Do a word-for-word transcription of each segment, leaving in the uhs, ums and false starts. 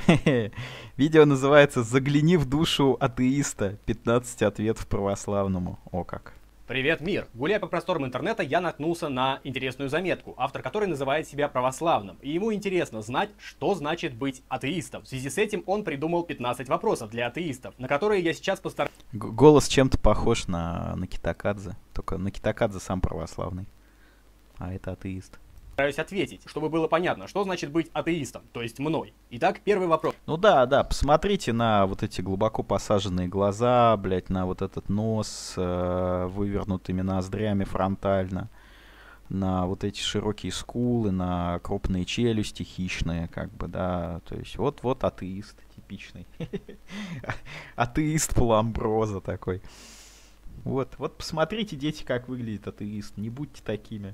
Видео называется «Загляни в душу атеиста. пятнадцать ответов православному». О как. Привет, мир! Гуляя по просторам интернета, я наткнулся на интересную заметку, автор которой называет себя православным. И ему интересно знать, что значит быть атеистом. В связи с этим он придумал пятнадцать вопросов для атеистов, на которые я сейчас постараюсь... Г- Голос чем-то похож на, на Китакадзе, только на Китакадзе сам православный, а это атеист. ответить, чтобы было понятно, что значит быть атеистом, то есть мной. Итак, первый вопрос. Ну да, да, посмотрите на вот эти глубоко посаженные глаза, блять, на вот этот нос с э, вывернутыми ноздрями фронтально, на вот эти широкие скулы, на крупные челюсти хищные, как бы, да, то есть вот-вот атеист типичный. Атеист Паламброза такой. Вот, вот посмотрите, дети, как выглядит атеист, не будьте такими.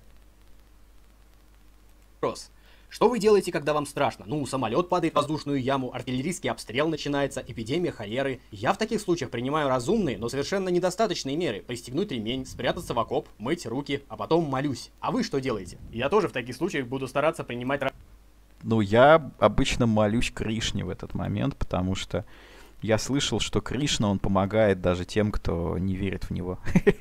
Вопрос. Что вы делаете, когда вам страшно? Ну, самолет падает в воздушную яму, артиллерийский обстрел начинается, эпидемия холеры. Я в таких случаях принимаю разумные, но совершенно недостаточные меры. Пристегнуть ремень, спрятаться в окоп, мыть руки, а потом молюсь. А вы что делаете? Я тоже в таких случаях буду стараться принимать... Ну, я обычно молюсь Кришне в этот момент, потому что я слышал, что Кришна, он помогает даже тем, кто не верит в него.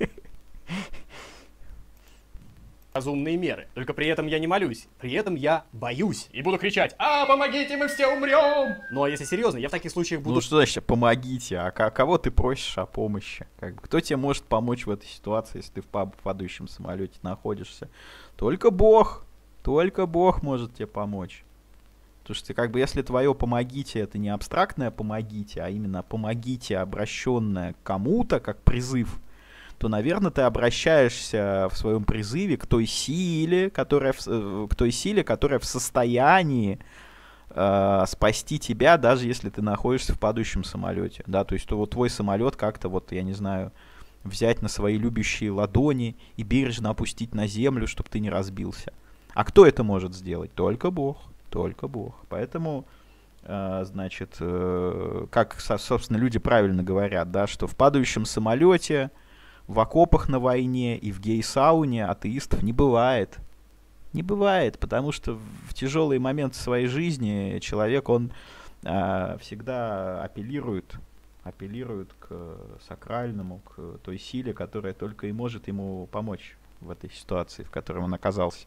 разумные меры. Только при этом я не молюсь. При этом я боюсь. И буду кричать: «А, помогите, мы все умрем!» Ну а если серьезно, я в таких случаях буду... Ну что значит помогите? А к- кого ты просишь о помощи? Как бы, кто тебе может помочь в этой ситуации, если ты в пап- падающем самолете находишься? Только Бог. Только Бог может тебе помочь. Потому что, как бы, если твое «помогите» — это не абстрактное «помогите», а именно «помогите», обращенное к кому-то, как призыв, то, наверное, ты обращаешься в своем призыве к той силе, которая в, к той силе, которая в состоянии э, спасти тебя, даже если ты находишься в падающем самолете. Да, то есть то, вот, твой самолет как-то, вот, я не знаю, взять на свои любящие ладони и бережно опустить на землю, чтобы ты не разбился. А кто это может сделать? Только Бог. Только Бог. Поэтому, э, значит, э, как, собственно, люди правильно говорят, да, что в падающем самолете, в окопах на войне и в гей-сауне атеистов не бывает. Не бывает, потому что в тяжелые моменты своей жизни человек, он э, всегда апеллирует, апеллирует к сакральному, к той силе, которая только и может ему помочь в этой ситуации, в которой он оказался.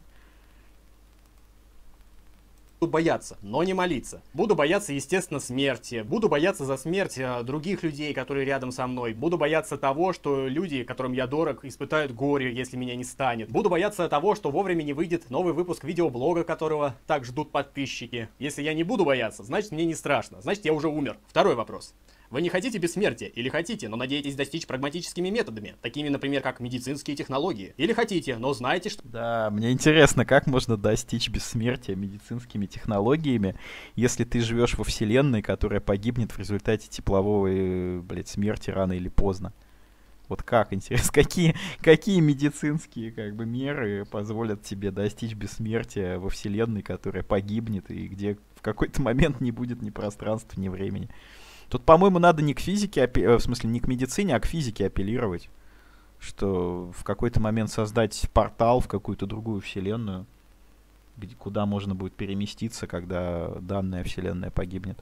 Буду бояться, но не молиться. Буду бояться, естественно, смерти. Буду бояться за смерть э, других людей, которые рядом со мной. Буду бояться того, что люди, которым я дорог, испытают горе, если меня не станет. Буду бояться того, что вовремя не выйдет новый выпуск видеоблога, которого так ждут подписчики. Если я не буду бояться, значит мне не страшно. Значит, я уже умер. Второй вопрос. Вы не хотите бессмертия? Или хотите, но надеетесь достичь прагматическими методами, такими, например, как медицинские технологии? Или хотите, но знаете, что... Да, мне интересно, как можно достичь бессмертия медицинскими технологиями, если ты живешь во вселенной, которая погибнет в результате тепловой, блядь, смерти рано или поздно. Вот как, интересно, какие, какие медицинские, как бы, меры позволят тебе достичь бессмертия во вселенной, которая погибнет, и где в какой-то момент не будет ни пространства, ни времени? Тут, по-моему, надо не к физике, в смысле, не к медицине, а к физике апеллировать. Что в какой-то момент создать портал в какую-то другую вселенную, где, куда можно будет переместиться, когда данная вселенная погибнет.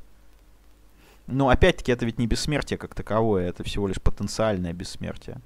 Но опять-таки это ведь не бессмертие как таковое, это всего лишь потенциальное бессмертие.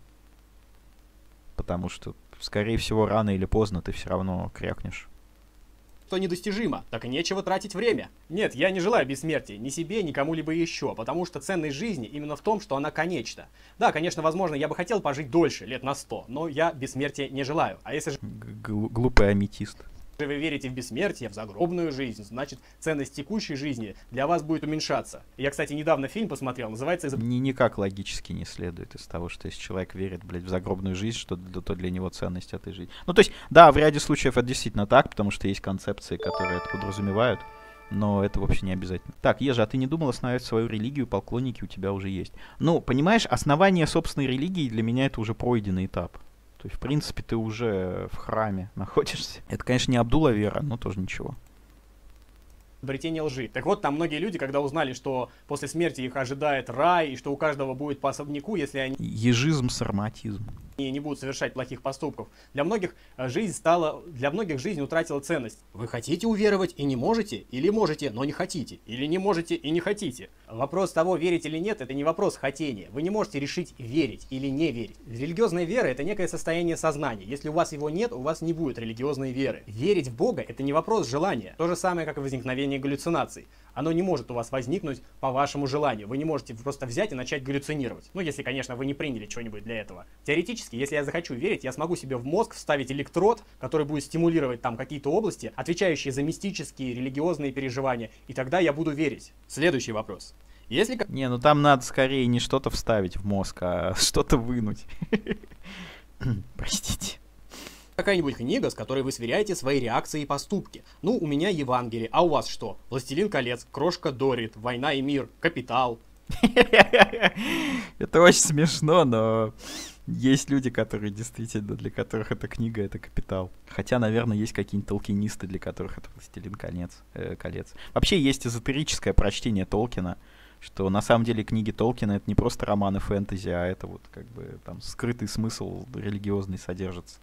Потому что, скорее всего, рано или поздно ты все равно крякнешь. что недостижимо, так и нечего тратить время. Нет, я не желаю бессмертия ни себе, ни кому-либо еще, потому что ценность жизни именно в том, что она конечна. Да, конечно, возможно, я бы хотел пожить дольше, лет на сто, но я бессмертия не желаю. А если же Г- глупый аметист. вы верите в бессмертие, в загробную жизнь, значит, ценность текущей жизни для вас будет уменьшаться. Я, кстати, недавно фильм посмотрел, называется... Ни, никак логически не следует из того, что если человек верит, блядь, в загробную жизнь, что для- то для него ценность этой жизни. Ну, то есть, да, в ряде случаев это действительно так, потому что есть концепции, которые это подразумевают, но это вообще не обязательно. Так, Ежа, а ты не думал основать свою религию, поклонники у тебя уже есть? Ну, понимаешь, основание собственной религии для меня это уже пройденный этап. То есть, в принципе, ты уже в храме находишься. Это, конечно, не Абдулла вера, но тоже ничего. Изобретение лжи. Так вот, там многие люди, когда узнали, что после смерти их ожидает рай, и что у каждого будет по особняку, если они... Ежизм, сарматизм. не будут совершать плохих поступков. Для многих жизнь стала, для многих жизнь утратила ценность. Вы хотите уверовать и не можете? Или можете, но не хотите? Или не можете и не хотите? Вопрос того, верить или нет, это не вопрос хотения. Вы не можете решить, верить или не верить. Религиозная вера — это некое состояние сознания. Если у вас его нет, у вас не будет религиозной веры. Верить в Бога — это не вопрос желания. То же самое, как и возникновение галлюцинаций. Оно не может у вас возникнуть по вашему желанию. Вы не можете просто взять и начать галлюцинировать. Ну, если, конечно, вы не приняли что-нибудь для этого. Теоретически, если я захочу верить, я смогу себе в мозг вставить электрод, который будет стимулировать там какие-то области, отвечающие за мистические, религиозные переживания, и тогда я буду верить. Следующий вопрос. Если... Не, ну там надо скорее не что-то вставить в мозг, а что-то вынуть. Простите. Какая-нибудь книга, с которой вы сверяете свои реакции и поступки. Ну, у меня Евангелие, а у вас что? «Властелин колец», «Крошка Доррит», «Война и мир», «Капитал». Это очень смешно, но есть люди, которые действительно, для которых эта книга — это «Капитал». Хотя, наверное, есть какие-нибудь толкинисты, для которых это «Властелин колец». Э, колец. Вообще есть эзотерическое прочтение Толкина, что на самом деле книги Толкина — это не просто романы фэнтези, а это вот как бы там скрытый смысл религиозный содержится.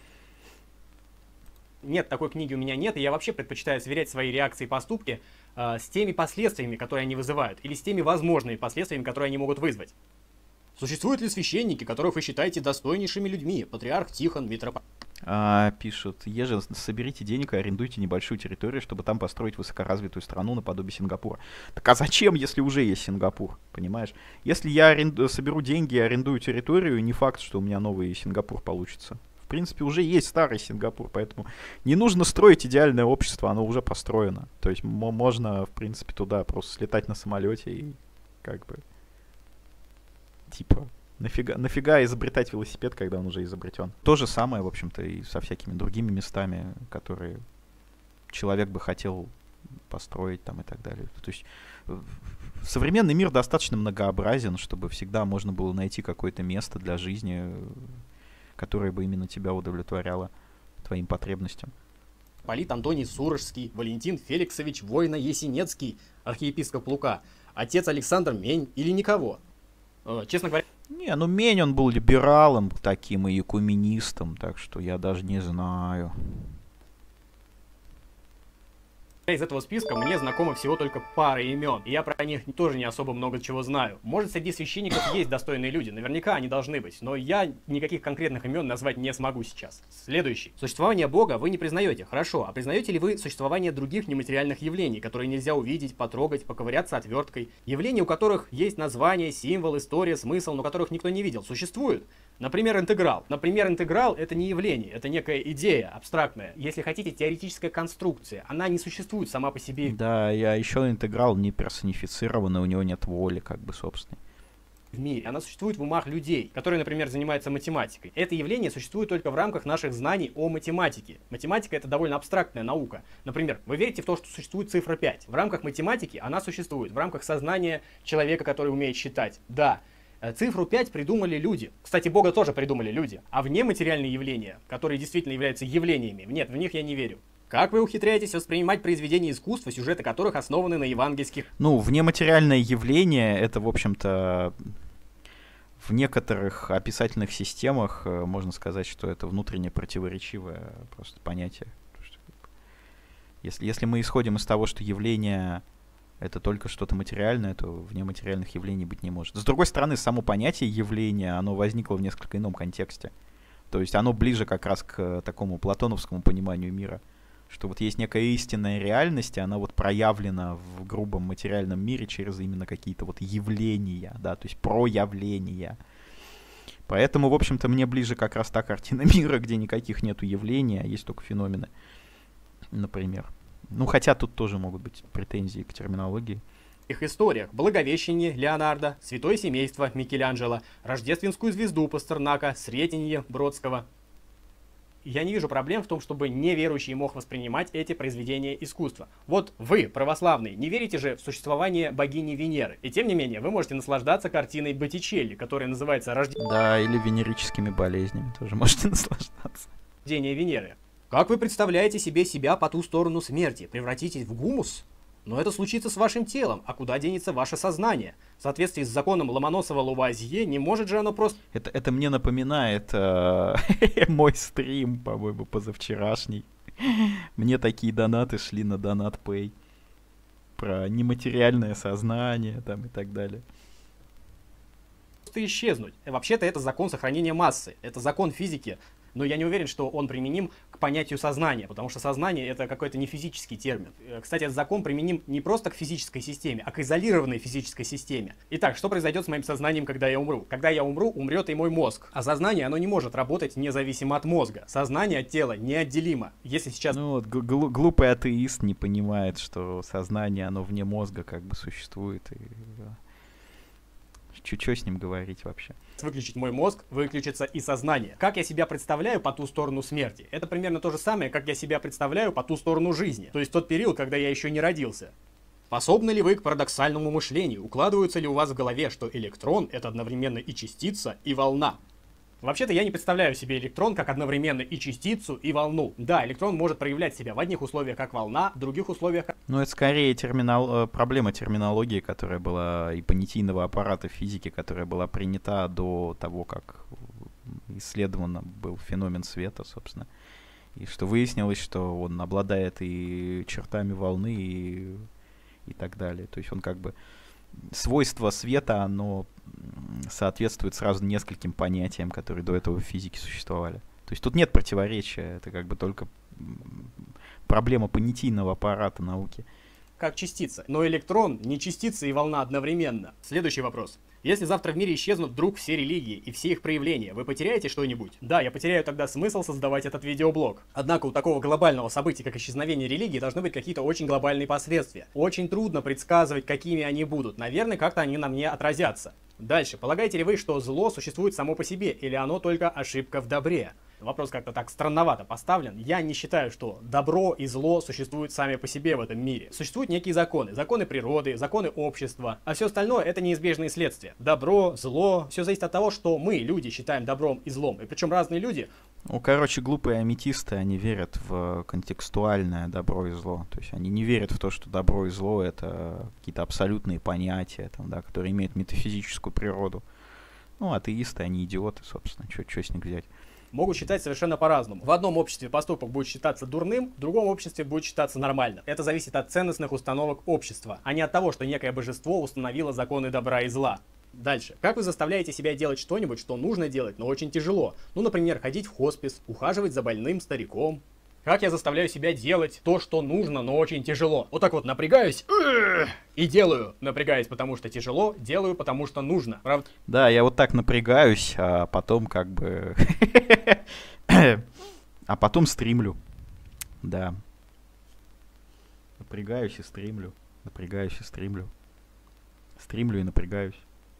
Нет, такой книги у меня нет, и я вообще предпочитаю сверять свои реакции и поступки э, с теми последствиями, которые они вызывают, или с теми возможными последствиями, которые они могут вызвать. Существуют ли священники, которых вы считаете достойнейшими людьми? Патриарх Тихон, митрополит... А, пишут: еже, соберите денег и арендуйте небольшую территорию, чтобы там построить высокоразвитую страну наподобие Сингапура. Так а зачем, если уже есть Сингапур, понимаешь? Если я аренду... соберу деньги и арендую территорию, не факт, что у меня новый Сингапур получится. В принципе, уже есть старый Сингапур, поэтому не нужно строить идеальное общество, оно уже построено. То есть можно, в принципе, туда просто слетать на самолете и как бы типа нафига, нафига изобретать велосипед, когда он уже изобретен. То же самое, в общем-то, и со всякими другими местами, которые человек бы хотел построить там и так далее. То есть современный мир достаточно многообразен, чтобы всегда можно было найти какое-то место для жизни, которое бы именно тебя удовлетворяло твоим потребностям. Полит Антоний Сурожский, Валентин Феликсович Войно-Есенецкий, архиепископ Лука, отец Александр Мень или никого? Э, честно говоря... Не, ну Мень, он был либералом таким и экуменистом, так что я даже не знаю. Из этого списка мне знакомо всего только пара имен, и я про них тоже не особо много чего знаю. Может, среди священников есть достойные люди, наверняка они должны быть, но я никаких конкретных имен назвать не смогу сейчас. Следующий. Существование Бога вы не признаете, хорошо, а признаете ли вы существование других нематериальных явлений, которые нельзя увидеть, потрогать, поковыряться отверткой? Явлений, у которых есть название, символ, история, смысл, но которых никто не видел, существуют? Например, интеграл. Например, интеграл — это не явление, это некая идея абстрактная. Если хотите, теоретическая конструкция. Она не существует сама по себе. Да, я еще интеграл не персонифицированный, у него нет воли, как бы, собственной. В мире. Она существует в умах людей, которые, например, занимаются математикой. Это явление существует только в рамках наших знаний о математике. Математика — это довольно абстрактная наука. Например, вы верите в то, что существует цифра пять. В рамках математики она существует. В рамках сознания человека, который умеет считать. Да. Цифру пять придумали люди. Кстати, Бога тоже придумали люди. А внематериальные явления, которые действительно являются явлениями, нет, в них я не верю. Как вы ухитряетесь воспринимать произведения искусства, сюжеты которых основаны на евангельских... Ну, внематериальное явление — это, в общем-то, в некоторых описательных системах можно сказать, что это внутренне противоречивое просто понятие. Если, если мы исходим из того, что явление — это только что-то материальное, то внематериальных явлений быть не может. С другой стороны, само понятие явления, оно возникло в несколько ином контексте. То есть оно ближе как раз к такому платоновскому пониманию мира, что вот есть некая истинная реальность, и она вот проявлена в грубом материальном мире через именно какие-то вот явления, да, то есть проявления. Поэтому, в общем-то, мне ближе как раз та картина мира, где никаких нету явлений, а есть только феномены, например. Ну, хотя тут тоже могут быть претензии к терминологии. Их историях: Благовещение Леонардо, Святое семейство Микеланджело, Рождественскую звезду Пастернака, Сретенье Бродского. Я не вижу проблем в том, чтобы неверующий мог воспринимать эти произведения искусства. Вот вы, православные, не верите же в существование богини Венеры. И тем не менее, вы можете наслаждаться картиной Боттичелли, которая называется «Рождение». Да, или венерическими болезнями тоже можете наслаждаться. «Рождение Венеры». Как вы представляете себе себя по ту сторону смерти? Превратитесь в гумус? Но это случится с вашим телом, а куда денется ваше сознание? В соответствии с законом Ломоносова-Лавуазье не может же оно просто... Это, это мне напоминает э, мой стрим, по-моему, позавчерашний. Мне такие донаты шли на DonatPay. Про нематериальное сознание там и так далее. исчезнуть. Вообще-то это закон сохранения массы, это закон физики, но я не уверен, что он применим к понятию сознания, потому что сознание это какой-то не физический термин. Кстати, этот закон применим не просто к физической системе, а к изолированной физической системе. Итак, что произойдет с моим сознанием, когда я умру? Когда я умру, умрет и мой мозг. А сознание, оно не может работать независимо от мозга. Сознание от тела неотделимо. Если сейчас... Ну вот гл- глупый атеист не понимает, что сознание, оно вне мозга как бы существует. И... Что с ним говорить вообще? Выключить мой мозг, выключится и сознание. Как я себя представляю по ту сторону смерти? Это примерно то же самое, как я себя представляю по ту сторону жизни. То есть тот период, когда я еще не родился. Способны ли вы к парадоксальному мышлению? Укладывается ли у вас в голове, что электрон — это одновременно и частица, и волна? Вообще-то я не представляю себе электрон как одновременно и частицу, и волну. Да, электрон может проявлять себя в одних условиях как волна, в других условиях как... Ну, это скорее терминал... проблема терминологии, которая была и понятийного аппарата физики, которая была принята до того, как исследован был феномен света, собственно. И что выяснилось, что он обладает и чертами волны, и, и так далее. То есть он как бы... Свойство света, оно соответствует сразу нескольким понятиям, которые до этого в физике существовали. То есть тут нет противоречия, это как бы только проблема понятийного аппарата науки. Как частица. Но электрон не частица и волна одновременно. Следующий вопрос. Если завтра в мире исчезнут вдруг все религии и все их проявления, вы потеряете что-нибудь? Да, я потеряю тогда смысл создавать этот видеоблог. Однако у такого глобального события, как исчезновение религии, должны быть какие-то очень глобальные последствия. Очень трудно предсказывать, какими они будут. Наверное, как-то они на мне отразятся. Дальше. Полагаете ли вы, что зло существует само по себе, или оно только ошибка в добре? Вопрос как-то так странновато поставлен. Я не считаю, что добро и зло существуют сами по себе в этом мире. Существуют некие законы. Законы природы, законы общества. А все остальное — это неизбежные следствия. Добро, зло. Все зависит от того, что мы, люди, считаем добром и злом. И причем разные люди... Ну, короче, глупые аметисты, они верят в контекстуальное добро и зло. То есть они не верят в то, что добро и зло — это какие-то абсолютные понятия, там, да, которые имеют метафизическую природу. Ну, атеисты, они идиоты, собственно. Что с них взять? Могут считать совершенно по-разному. В одном обществе поступок будет считаться дурным, в другом обществе будет считаться нормальным. Это зависит от ценностных установок общества, а не от того, что некое божество установило законы добра и зла. Дальше. Как вы заставляете себя делать что-нибудь, что нужно делать, но очень тяжело? Ну, например, ходить в хоспис, ухаживать за больным стариком. Как я заставляю себя делать то, что нужно, но очень тяжело? Вот так вот напрягаюсь и делаю. Напрягаюсь, потому что тяжело, делаю, потому что нужно. Правда? Да, я вот так напрягаюсь, а потом как бы... А потом стримлю. Да. Напрягаюсь и стримлю. Напрягаюсь и стримлю. Стримлю и напрягаюсь.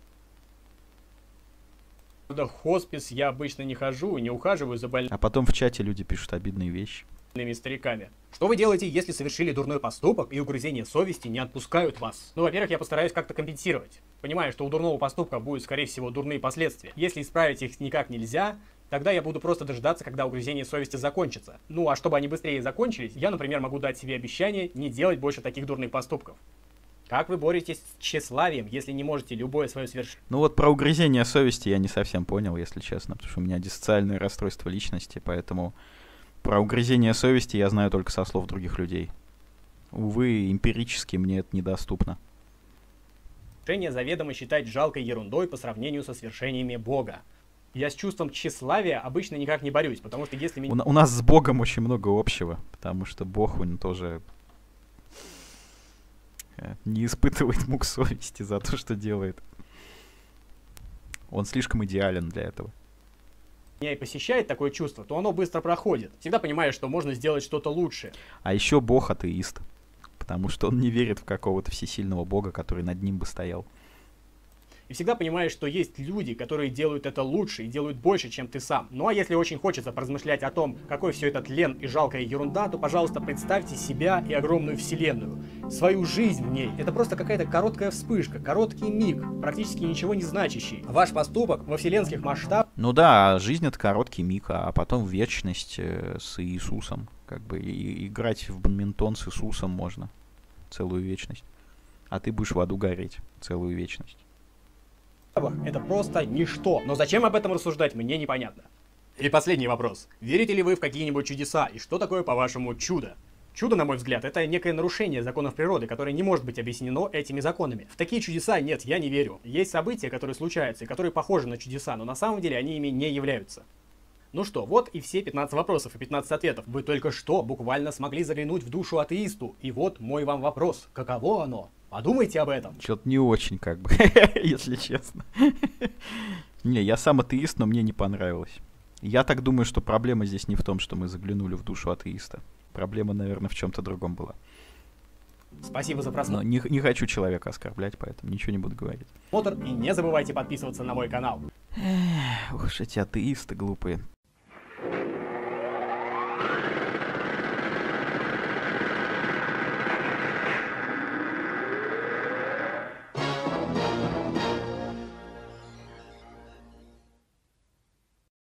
В хоспис я обычно не хожу и не ухаживаю за больными. А потом в чате люди пишут обидные вещи. Стариками. Что вы делаете, если совершили дурной поступок и угрызения совести не отпускают вас? Ну, во-первых, я постараюсь как-то компенсировать. Понимаю, что у дурного поступка будут, скорее всего, дурные последствия. Если исправить их никак нельзя, тогда я буду просто дожидаться, когда угрызения совести закончатся. Ну, а чтобы они быстрее закончились, я, например, могу дать себе обещание не делать больше таких дурных поступков. Как вы боретесь с тщеславием, если не можете любое свое совершить? Ну вот про угрызение совести я не совсем понял, если честно, потому что у меня диссоциальное расстройство личности, поэтому про угрызение совести я знаю только со слов других людей. Увы, эмпирически мне это недоступно. Решение заведомо считать жалкой ерундой по сравнению со свершениями Бога. Я с чувством тщеславия обычно никак не борюсь, потому что если меня... У, у нас с Богом очень много общего, потому что Бог, он тоже не испытывает мук совести за то, что делает. Он слишком идеален для этого. Меня и посещает такое чувство, то оно быстро проходит. Всегда понимаю, что можно сделать что-то лучше. А еще Бог атеист, потому что он не верит в какого-то всесильного Бога, который над ним бы стоял. И всегда понимаешь, что есть люди, которые делают это лучше и делают больше, чем ты сам. Ну а если очень хочется поразмышлять о том, какой все это тлен и жалкая ерунда, то, пожалуйста, представьте себя и огромную вселенную. Свою жизнь в ней. Это просто какая-то короткая вспышка, короткий миг, практически ничего не значащий. Ваш поступок во вселенских масштабах... Ну да, жизнь — это короткий миг, а потом вечность э, с Иисусом. Как бы и, играть в бадминтон с Иисусом можно. целую вечность. А ты будешь в аду гореть целую вечность. Это просто ничто. Но зачем об этом рассуждать, мне непонятно. И последний вопрос. Верите ли вы в какие-нибудь чудеса? И что такое, по-вашему, чудо? Чудо, на мой взгляд, это некое нарушение законов природы, которое не может быть объяснено этими законами. В такие чудеса нет, я не верю. Есть события, которые случаются и которые похожи на чудеса, но на самом деле они ими не являются. Ну что, вот и все пятнадцать вопросов и пятнадцать ответов. Вы только что буквально смогли заглянуть в душу атеисту. И вот мой вам вопрос. Каково оно? Подумайте об этом. Что-то не очень, как бы, если честно. Не, я сам атеист, но мне не понравилось. Я так думаю, что проблема здесь не в том, что мы заглянули в душу атеиста. Проблема, наверное, в чем-то другом была. Спасибо за просмотр. Но не, не хочу человека оскорблять, поэтому ничего не буду говорить. И не забывайте подписываться на мой канал. Эх, уж эти атеисты глупые.